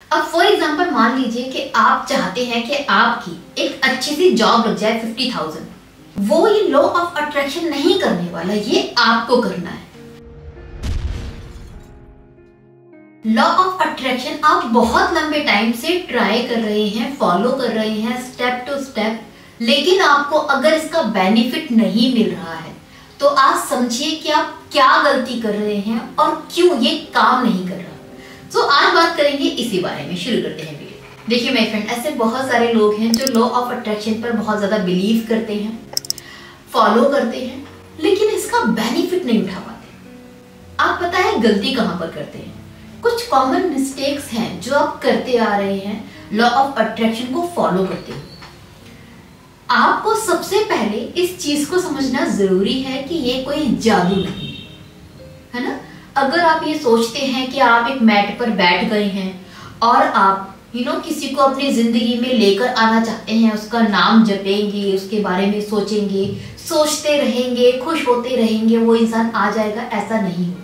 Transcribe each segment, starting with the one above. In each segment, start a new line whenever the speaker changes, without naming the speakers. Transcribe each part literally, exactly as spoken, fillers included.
अब for example मान लीजिए कि आप चाहते हैं कि आपकी एक अच्छी सी जॉब लग जाए फिफ्टी थाउजेंड, वो ये लॉ ऑफ अट्रैक्शन नहीं करने वाला, ये आपको करना है। लॉ ऑफ अट्रैक्शन आप बहुत लंबे टाइम से ट्राई कर रहे हैं, फॉलो कर रहे हैं स्टेप टू स्टेप, लेकिन आपको अगर इसका बेनिफिट नहीं मिल रहा है तो आप समझिए कि आप क्या गलती कर रहे हैं और क्यों ये काम नहीं कर रहा। तो so, आज बात करेंगे इसी बारे में। शुरू करते हैं वीडियो। देखिए मेरे फ्रेंड, ऐसे बहुत सारे लोग हैं जो लॉ ऑफ अट्रैक्शन पर बहुत ज्यादा बिलीव करते हैं, फॉलो करते हैं, लेकिन इसका बेनिफिट नहीं उठा पाते। आप पता है गलती कहां पर करते हैं? कुछ कॉमन मिस्टेक्स हैं जो आप करते आ रहे हैं लॉ ऑफ अट्रैक्शन को फॉलो करते हुए। आपको सबसे पहले इस चीज को समझना जरूरी है कि ये कोई जादू नहीं है, है ना। अगर आप ये सोचते हैं कि आप एक मैट पर बैठ गए हैं और आप यू नो किसी को अपनी जिंदगी में लेकर आना चाहते हैं, उसका नाम जपेंगे, उसके बारे में सोचेंगे, सोचते रहेंगे, खुश होते रहेंगे, वो इंसान आ जाएगा, ऐसा नहीं होता।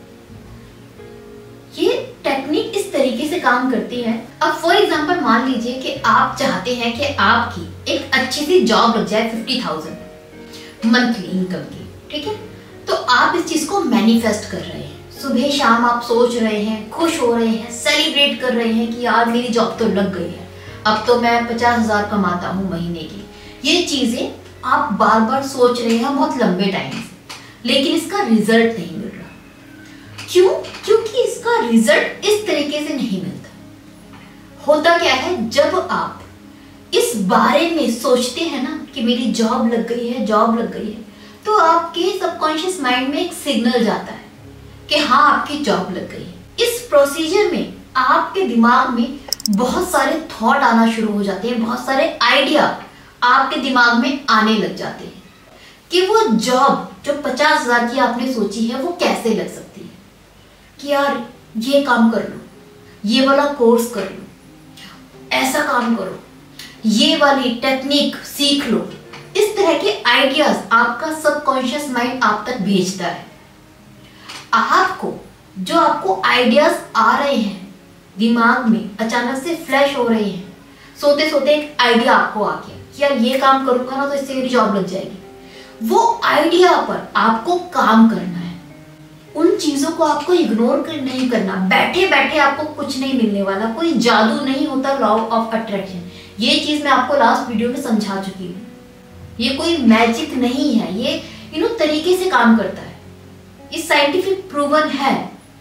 ये टेक्निक इस तरीके से काम करती है। अब फॉर एग्जांपल मान लीजिए कि आप चाहते हैं कि आपकी एक अच्छी सी जॉब लग जाए फिफ्टी थाउजेंड मंथली इनकम की, ठीक है। तो आप इस चीज को मैनिफेस्ट कर रहे हैं, सुबह शाम आप सोच रहे हैं, खुश हो रहे हैं, सेलिब्रेट कर रहे हैं कि यार मेरी जॉब तो लग गई है, अब तो मैं पचास हजार कमाता हूँ महीने की। ये चीजें आप बार बार सोच रहे हैं बहुत लंबे टाइम से, लेकिन इसका रिजल्ट नहीं मिल रहा। क्यों? क्योंकि इसका रिजल्ट इस तरीके से नहीं मिलता। होता क्या है, जब आप इस बारे में सोचते हैं ना कि मेरी जॉब लग गई है, जॉब लग गई है, तो आपके सबकॉन्शियस माइंड में एक सिग्नल जाता है कि हाँ आपकी जॉब लग गई है। इस प्रोसीजर में आपके दिमाग में बहुत सारे थॉट आना शुरू हो जाते हैं, बहुत सारे आइडिया आपके दिमाग में आने लग जाते हैं कि वो जॉब जो पचास हजार की आपने सोची है वो कैसे लग सकती है, कि यार ये काम कर लो, ये वाला कोर्स कर लो, ऐसा काम करो, ये वाली टेक्निक सीख लो। इस तरह के आइडियाज आपका सबकॉन्शियस माइंड आप तक भेजता है। आपको जो आपको आइडियाज आ रहे हैं दिमाग में, अचानक से फ्लैश हो रहे हैं, सोते सोते एक आइडिया आपको आ गया कि यार ये काम करूंगा ना तो इससे मेरी जॉब लग जाएगी। वो आइडिया पर आपको काम करना है, उन चीजों को आपको इग्नोर कर नहीं करना। बैठे बैठे आपको कुछ नहीं मिलने वाला, कोई जादू नहीं होता लॉ ऑफ अट्रैक्शन। ये चीज मैं आपको लास्ट वीडियो में समझा चुकी हूँ। ये कोई मैजिक नहीं है, ये यू नो तरीके से काम करता है, इस साइंटिफिक प्रूवन है।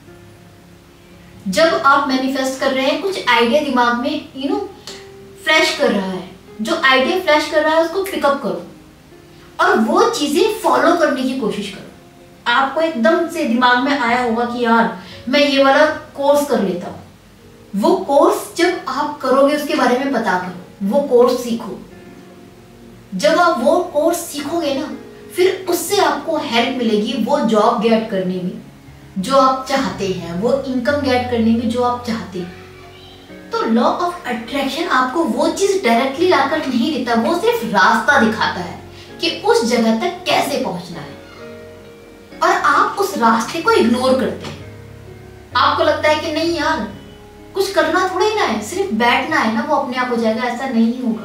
जब आप मैनिफेस्ट कर रहे हैं, कुछ आइडिया दिमाग में यू नो फ्लैश कर रहा है, जो आइडिया फ्लैश कर रहा है उसको पिकअप करो और वो चीजें फॉलो करने की कोशिश करो। आपको एकदम से दिमाग में आया होगा कि यार मैं ये वाला कोर्स कर लेता हूं। वो कोर्स जब आप करोगे उसके बारे में पता करो, वो कोर्स सीखो। जब आप वो कोर्स सीखोगे ना, फिर उससे आपको हेल्प मिलेगी वो जॉब गेट करने में जो आप चाहते हैं, वो इनकम गेट करने में जो आप चाहते हैं। तो लॉ ऑफ अट्रैक्शन आपको वो चीज डायरेक्टली लाकर नहीं देता, वो सिर्फ रास्ता दिखाता है कि उस जगह तक कैसे पहुंचना है, और आप उस रास्ते को इग्नोर करते हैं। आपको लगता है कि नहीं यार कुछ करना थोड़ी ना है, सिर्फ बैठना है ना, वो अपने आप हो जाएगा। ऐसा नहीं होगा।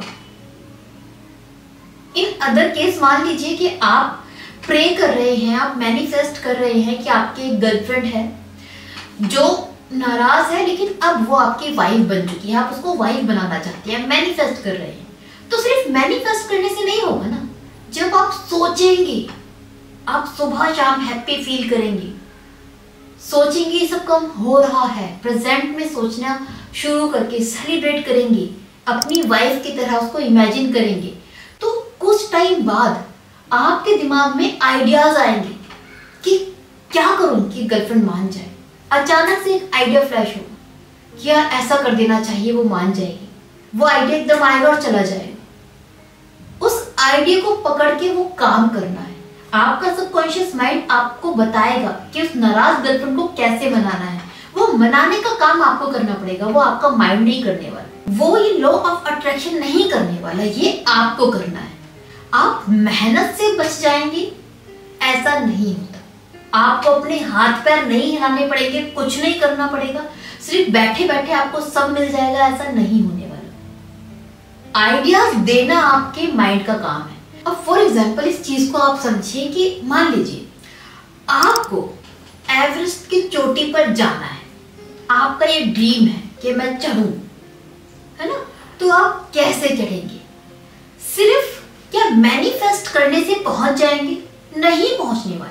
इन अदर केस मान लीजिए कि आप प्रे कर रहे हैं, आप मैनिफेस्ट कर रहे हैं कि आपकी एक गर्लफ्रेंड है जो नाराज है, लेकिन अब वो आपकी वाइफ बन चुकी है, आप उसको वाइफ बनाना चाहते हैं, मैनिफेस्ट कर रहे हैं। तो सिर्फ मैनिफेस्ट करने से नहीं होगा ना, जब आप सोचेंगे, आप सुबह शाम हैप्पी फील करेंगे, सोचेंगे सब काम हो रहा है, प्रेजेंट में सोचना शुरू करके सेलिब्रेट करेंगे, अपनी वाइफ की तरह उसको इमेजिन करेंगे, तो कुछ टाइम बाद आपके दिमाग में आइडियाज आएंगे कि क्या करूं कि गर्लफ्रेंड मान जाए। अचानक से एक आइडिया फ्लैश होगा कि यार ऐसा कर देना चाहिए, वो मान जाएगी। वो आइडिया एकदम आएगा और चला जाएगा। उस आइडिया को पकड़ के वो काम करना है। आपका सबकॉन्शियस माइंड आपको बताएगा कि उस नाराज गर्लफ्रेंड को कैसे मनाना है। वो मनाने का काम आपको करना पड़ेगा, वो आपका माइंड नहीं करने वाला। वो ये लॉ ऑफ अट्रैक्शन नहीं करने वाला, ये आपको करना है। आप मेहनत से बच जाएंगे, ऐसा नहीं होता। आपको अपने हाथ पैर नहीं हिलाने पड़ेंगे, कुछ नहीं करना पड़ेगा, सिर्फ बैठे बैठे आपको सब मिल जाएगा, ऐसा नहीं होने वाला। आइडियाज देना आपके माइंड का काम है। अब फॉर एग्जाम्पल इस चीज को आप समझिए कि मान लीजिए आपको एवरेस्ट की चोटी पर जाना है, आपका ये ड्रीम है कि मैं चढ़ूं, है ना, तो आप कैसे चढ़ेंगे? सिर्फ क्या मैनिफेस्ट करने से पहुंच जाएंगे? नहीं पहुंचने वाले,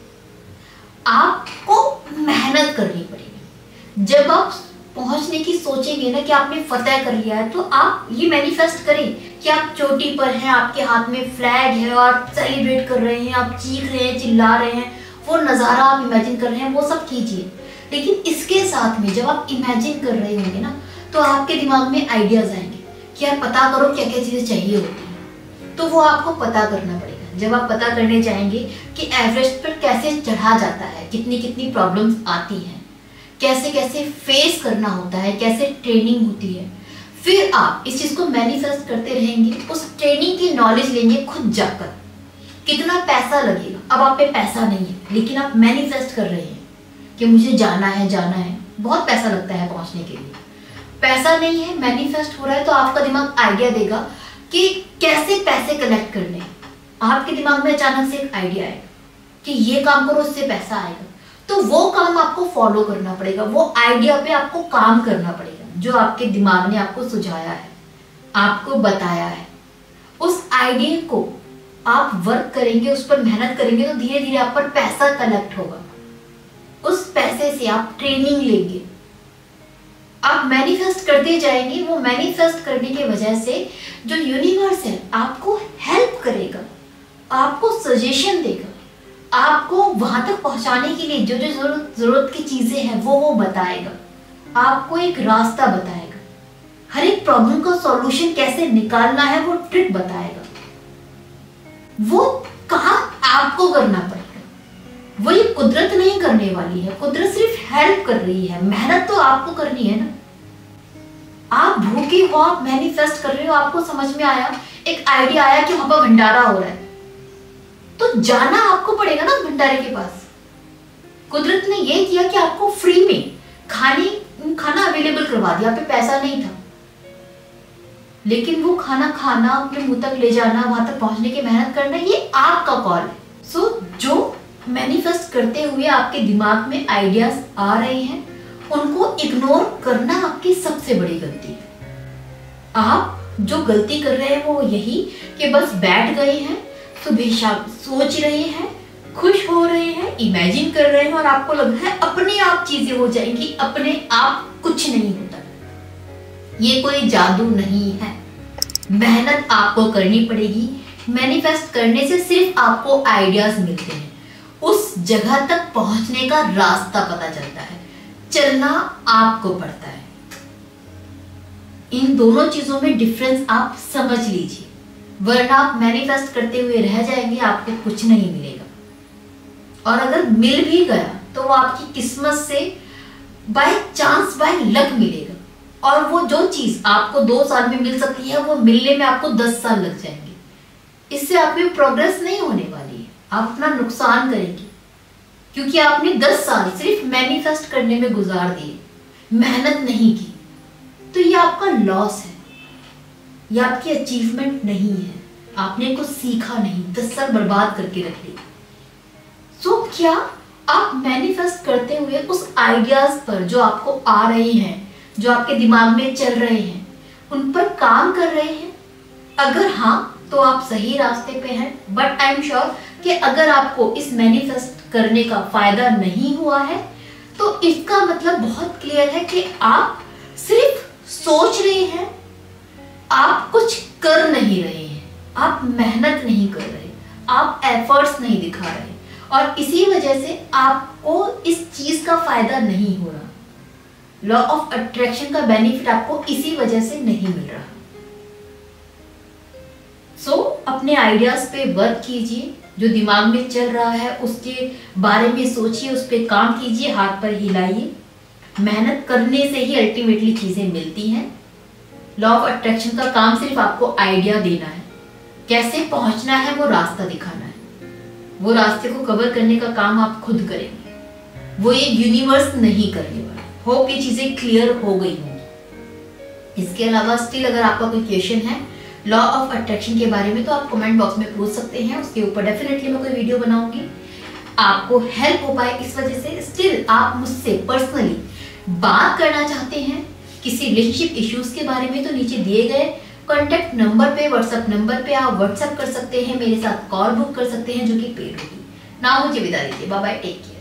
आपको मेहनत करनी पड़ेगी। जब आप पहुंचने की सोचेंगे ना कि आपने फतेह कर लिया है, तो आप ये मैनिफेस्ट करें कि आप चोटी पर हैं, आपके हाथ में फ्लैग है और सेलिब्रेट कर रहे हैं, आप चीख रहे हैं, चिल्ला रहे हैं, वो नज़ारा आप इमेजिन कर रहे हैं, वो सब कीजिए। लेकिन इसके साथ में जब आप इमेजिन कर रहे होंगे ना, तो आपके दिमाग में आइडियाज आएंगे कि यार पता करो क्या क्या चीज़ें चाहिए होती हैं, तो वो आपको पता करना पड़ेगा। जब आप पता करने जाएंगे कि एवरेस्ट पर कैसे चढ़ा जाता है, कितनी कितनी प्रॉब्लम्स आती हैं, कैसे कैसे फेस करना होता है, कैसे ट्रेनिंग होती है, फिर आप इस चीज़ को मैनिफेस्ट करते रहेंगे, उस ट्रेनिंग की नॉलेज लेंगे खुद जाकर। कितना पैसा लगेगा? अब आप पे पैसा नहीं है, लेकिन आप मैनिफेस्ट कर रहे हैं कि मुझे जाना है जाना है, बहुत पैसा लगता है पहुंचने के लिए। पैसा नहीं है, मैनिफेस्ट हो रहा है, तो आपका दिमाग आइडिया देगा कि कैसे पैसे कलेक्ट करने। आपके दिमाग में अचानक से एक आइडिया आएगा कि ये काम करो, इससे पैसा आएगा, तो वो काम आपको फॉलो करना पड़ेगा, वो आइडिया पे आपको काम करना पड़ेगा जो आपके दिमाग ने आपको सुझाया है, आपको बताया है। उस आइडिया को आप वर्क करेंगे, उस पर मेहनत करेंगे, तो धीरे धीरे आप पर पैसा कलेक्ट होगा। उस पैसे से आप ट्रेनिंग लेंगे, आप मैनिफेस्ट करते जाएंगे। वो मैनिफेस्ट करने की वजह से जो यूनिवर्स है आपको हेल्प करेगा, आपको सजेशन देगा, आपको वहां तक पहुंचाने के लिए जो जो जरूरत जरूरत की चीजें हैं वो वो बताएगा, आपको एक रास्ता बताएगा, हर एक प्रॉब्लम का सॉल्यूशन कैसे निकालना है वो ट्रिक बताएगा। वो कहाँ आपको करना पड़ेगा, वो ये कुदरत नहीं करने वाली है, कुदरत सिर्फ हेल्प कर रही है, मेहनत तो आपको करनी है ना। आप भूखे हो, आप मैनिफेस्ट कर रहे हो, आपको समझ में आया, एक आइडिया आया कि वहां पर भंडारा हो रहा है, तो जाना आपको पड़ेगा ना भंडारे के पास। कुदरत ने ये किया कि आपको फ्री में खाने खाना अवेलेबल करवा दिया, आप पे पैसा नहीं था, लेकिन वो खाना खाना, अपने मुंह तक ले जाना, वहां तक पहुंचने की मेहनत करना, ये आपका कॉल है। सो so, जो मैनिफेस्ट करते हुए आपके दिमाग में आइडियाज आ रहे हैं, उनको इग्नोर करना आपकी सबसे बड़ी गलती है। आप जो गलती कर रहे हैं वो यही कि बस बैठ गए हैं, सुबह शाम सोच रहे हैं, खुश हो रहे हैं, इमेजिन कर रहे हैं, और आपको लग रहा है अपने आप चीजें हो जाएंगी, अपने आप कुछ नहीं होता। ये कोई जादू नहीं है, मेहनत आपको करनी पड़ेगी। मैनिफेस्ट करने से सिर्फ आपको आइडियाज मिलते हैं, उस जगह तक पहुंचने का रास्ता पता चलता है, चलना आपको पड़ता है। इन दोनों चीजों में डिफरेंस आप समझ लीजिए, वरना आप मैनिफेस्ट करते हुए रह जाएंगे, आपको कुछ नहीं मिलेगा। और अगर मिल भी गया तो वो आपकी किस्मत से बाय चांस, बाय लक मिलेगा, और वो जो चीज आपको दो साल में मिल सकती है, वो मिलने में आपको दस साल लग जाएंगे। इससे आप में प्रोग्रेस नहीं होने वाली है, आप अपना नुकसान करेंगे, क्योंकि आपने दस साल सिर्फ मैनिफेस्ट करने में गुजार दिए, मेहनत नहीं की। तो ये आपका लॉस है, ये आपकी अचीवमेंट नहीं है, आपने कुछ सीखा नहीं, दस साल बर्बाद करके रख लिए। सो क्या आप मैनिफेस्ट करते हुए उस आइडियाज पर जो आपको आ रहे हैं, जो आपके दिमाग में चल रहे हैं, उन पर काम कर रहे हैं? अगर हाँ, तो आप सही रास्ते पे हैं। बट आई एम श्योर कि अगर आपको इस मैनिफेस्ट करने का फायदा नहीं हुआ है, तो इसका मतलब बहुत क्लियर है कि आप सिर्फ सोच रहे हैं, आप कुछ कर नहीं रहे हैं, आप मेहनत नहीं कर रहे, आप एफर्ट्स नहीं दिखा रहे, और इसी वजह से आपको इस चीज का फायदा नहीं हो रहा। लॉ ऑफ अट्रैक्शन का बेनिफिट आपको इसी वजह से नहीं मिल रहा। सो so, अपने आइडियाज पे वर्क कीजिए, जो दिमाग में चल रहा है उसके बारे में सोचिए, उस पर काम कीजिए, हाथ पर हिलाइए। मेहनत करने से ही अल्टीमेटली चीजें मिलती हैं। लॉ ऑफ अट्रैक्शन का काम सिर्फ आपको आइडिया देना है, कैसे पहुंचना है वो रास्ता दिखाना है। वो रास्ते को कवर करने का काम आप खुद करेंगे, वो ये यूनिवर्स नहीं करने वाला। होप ये चीजें क्लियर हो गई होंगी। इसके अलावा स्टिल अगर आपका कोई क्वेश्चन है लॉ ऑफ अट्रैक्शन के बारे में तो आप कमेंट बॉक्स में पूछ सकते हैं, उसके ऊपर डेफिनेटली मैं कोई वीडियो बनाऊंगी, आपको हेल्प हो पाए इस वजह से। स्टिल आप मुझसे पर्सनली बात करना चाहते हैं किसी रिलेशनशिप इश्यूज के बारे में तो नीचे दिए गए कॉन्टेक्ट नंबर पे, व्हाट्सएप नंबर पे आप व्हाट्सएप कर सकते हैं, मेरे साथ कॉल बुक कर सकते हैं जो कि पेड होगी। ना मुझे विदा दीजिए, बाय बाय, टेक केयर।